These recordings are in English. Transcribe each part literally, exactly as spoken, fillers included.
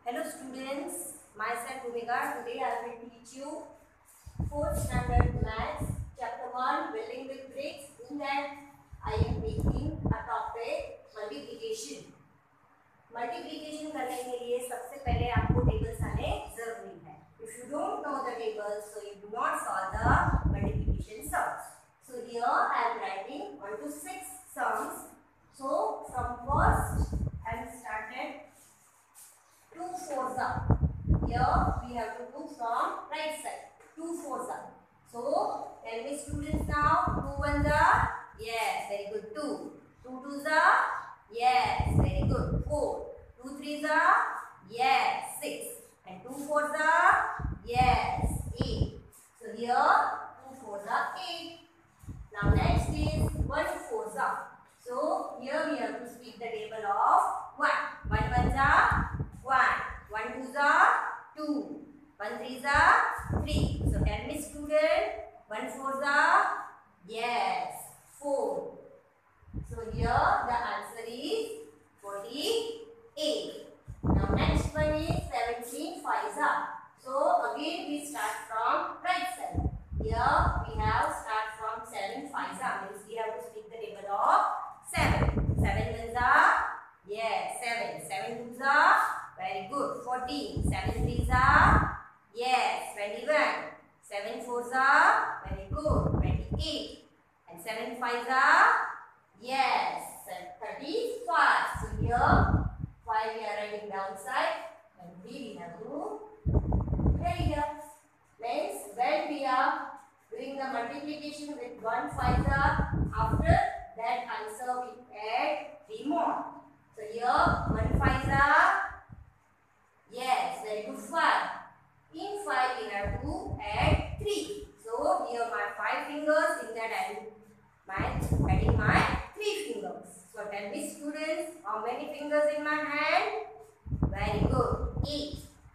Hello students, myself Bhumika. Today I will teach you fourth standard maths chapter one building with bricks. In that I am taking a topic multiplication. Multiplication करने के लिए सबसे पहले आपको tables आने जरूरी है. If you don't know the tables, so you do not solve the multiplication sums. So here I am writing one to six sums. So from first I am started. Two fours are. Here we have to do from right side. Two fours are. So tell me students now. Two ones are. Yes, very good. Two. Two twos are. Yes, very good. Four. Two threes are. Yes, six. And two fours are. Yes, eight. So here two fours are eight. Now next is one fours are. So here we have to speak the table of one. One ones are. One. One twos are two. One threes are three. So tell me student. One fours are yes four. So here the answer is forty-eight. Now next one is seventeen fives are. So again we start from right side. Here we have start from seven fives are. Means we have to speak the table of seven. Seven ones are yes seven. Seven twos are. Very good. fourteen. Seven threes are. Yes. twenty-one. Seven fours are. Very good. twenty-eight. And seven fives are. Yes. thirty-five. So here five we are writing downside and three we have to carry here. Means when we are doing the multiplication with one five are, after that answer we add three more. So here one five are. Yes, very good. five. In five, we have to add three. So, here my five fingers. In that, I will my adding my three fingers. So, tell me students, how many fingers in my hand? Very good. eight.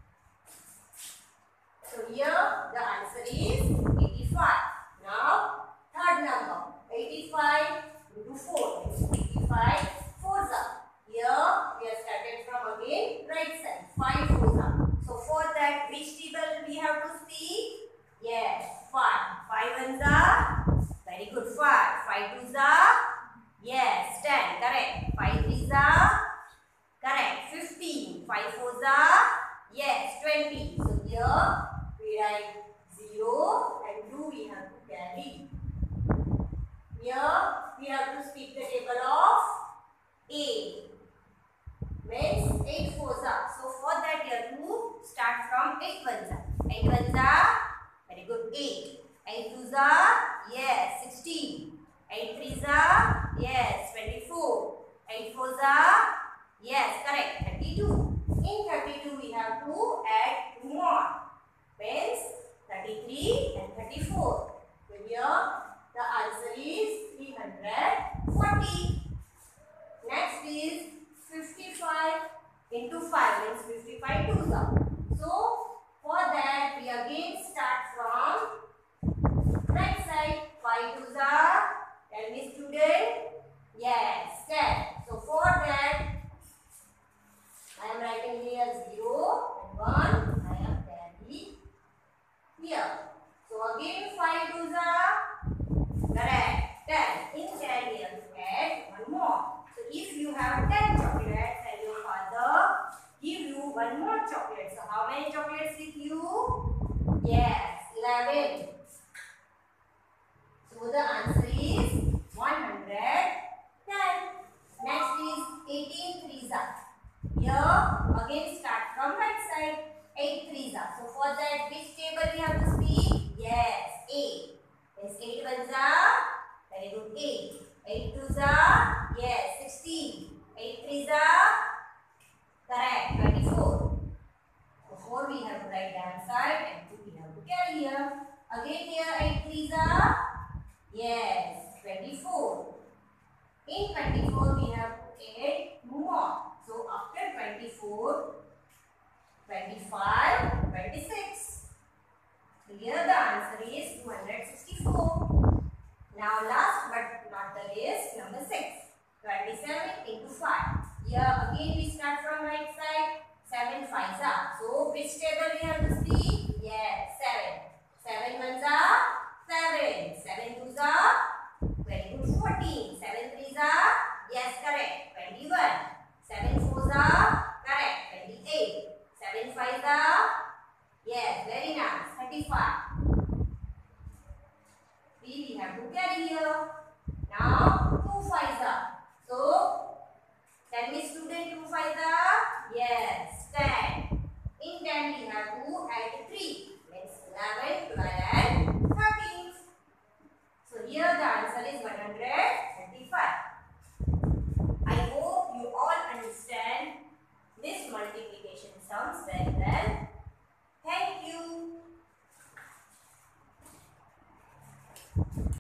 So, here the answer is eighty-five. Now, third number. eighty-five into four. eighty-five fours are. Here, we have started from again right side. five fours are. So, for that, which table we have to speak? Yes, five. five ones are. Very good. five. five twos are. Yes, ten. Correct. five threes are. Correct. fifteen. five fours are. Yes, twenty. So, here we write zero and two we have to carry. Here, we have to speak the table of eight. Means eight fours are. So for that you have to start from eight ones are. eight ones are. Very good. eight. eight twos are. Yes. sixteen. eight threes are. Yes. twenty-four. eight fours are. Yes. Correct. thirty-two. In thirty-two we have to add two more. Means thirty-three and thirty-four. So here the answer is three hundred forty. Next is fifty-five into five means fifty-five twos are. So, for that we again start from right side. five twos are. Tell me student. Yes, ten. So, for that I am writing here zero and one. I am carrying here. So, again five twos are. Correct. ten. In ten we have to add one more. So, if you have ten chocolates and your father give you one more chocolate. So, how many chocolates with you? Yes, eleven. So, the answer is one hundred ten. Next is eighteen threes are. Here, again start from right side. eight threes are. So, for that, which table we have to speak? Yes, eight. Yes, eight ones are. Very good, eight. eight twos are. Yes, sixteen. eight threes are. Correct, twenty-four. So, four we have to write down side and two we have to carry here. Again here eight threes are. Yes, twenty-four. In twenty-four we have to add two more. So, after twenty-four, twenty-five, twenty-six. So, here the answer is two hundred sixty-four. Now, last but not the least, number six. twenty-seven into five. Here again we start from right side. seven fives are. So which table we have to see? Yes, seven. Seven ones are seven. Seven twos are very good fourteen. Seven threes are yes correct twenty-one. Seven fours are correct twenty-eight. Seven fives are yes very nice thirty-five. Three we have to carry here. Now two fives are. So tell me student two fives are yes ten. In ten we have to add three. Means eleven, twelve and thirteen. So here the answer is one hundred thirty-five.